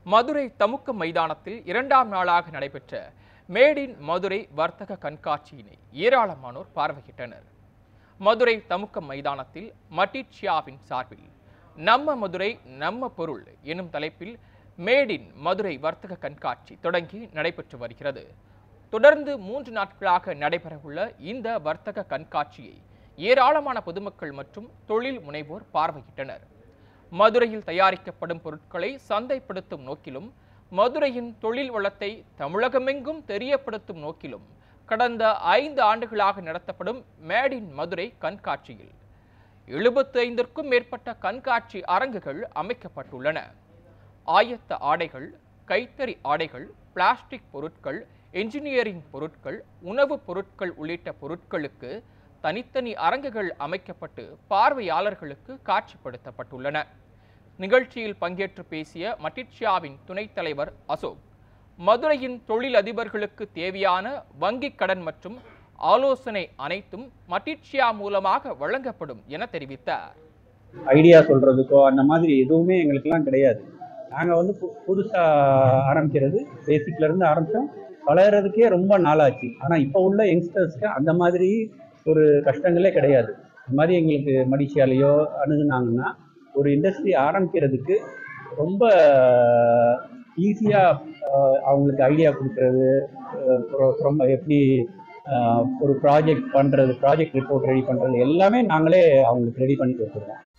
மதுரை தமுக்க மைதானத்தில் 2ஆம் நாளாக நடைபெற்ற மேட் இன் மதுரை வர்த்தக கண்காட்சியினை ஏராளமானோர் பார்வையிட்டனர். மதுரை தமுக்க மைதானத்தில் மட்டிட்சியாவின் சார்பில் நம்ம மதுரை நம்ம பொருள் எனும் தலைப்பில் மேட் இன் மதுரை வர்த்தக கண்காட்சி தொடங்கி நடைபெற்று வருகிறது. தொடர்ந்து 3 நாட்களாக நடைபெறவுள்ள இந்த வர்த்தக கண்காட்சியை ஏராளமான பொதுமக்கள் மற்றும் தொழில் முனைவோர் பார்வையிட்டனர். மதுரையில் தயாரிக்கப்படும் பொருட்களை சந்தைப்படுத்தும் நோக்கிலும் மதுரையின் தொழில் வளத்தை தமிழகமெங்கும் தெரியப்படுத்தும் நோக்கிலும் கடந்த 5 ஆண்டுகளாக நடத்தப்படும் மேட் இன் மதுரை கண்காட்சியில் 75க்கும் மேற்பட்ட கண்காட்சி அரங்குகள் அமைக்கப்பட்டுள்ளன. ஆயத்த ஆடைகள், கைத்தறி ஆடைகள், பிளாஸ்டிக் பொருட்கள், என்ஜினியரிங் பொருட்கள், உணவுப் பொருட்கள் உள்ளிட்ட பொருட்களுக்கு தனித்தனி அரங்குகள் அமைக்கப்பட்டு பார்வையாளர்களுக்கு காட்சிப்படுத்தப்பட்டுள்ளன. நிகழ்ச்சியில் பங்கேற்று பேசிய மட்டிட்சியாவின் துணைத் தலைவர் அசோக், மதுரையின் தொழில் அதிபர்களுக்கு தேவையான வங்கிக் கடன் மற்றும் ஆலோசனை அனைத்தும் மட்டிட்சியா மூலமாக வழங்கப்படும் என தெரிவித்தார். ஐடியா சொல்றதுக்கோ அந்த மாதிரி எதுவுமே எங்களுக்கெல்லாம் கிடையாது. நாங்கள் புதுசாக ஆரம்பிக்கிறது, பேசிக்ல இருந்து ஆரம்பித்தோம். வளர்கிறதுக்கே ரொம்ப நாளாச்சு. ஆனால் இப்போ உள்ள யங்ஸ்டர்ஸ்க்கு அந்த மாதிரி ஒரு கஷ்டங்களே கிடையாது. இந்த மாதிரி எங்களுக்கு மடிச்சியாலேயோ அணுகுனாங்கன்னா ஒரு இண்டஸ்ட்ரி ஆரம்பிக்கிறதுக்கு ரொம்ப ஈஸியாக அவங்களுக்கு ஐடியா கொடுக்கறது, ரொம்ப எப்படி ஒரு ப்ராஜெக்ட் பண்ணுறது, ப்ராஜெக்ட் ரிப்போர்ட் ரெடி பண்ணுறது எல்லாமே நாங்களே அவங்களுக்கு ரெடி பண்ணி கொடுத்துருவோம்.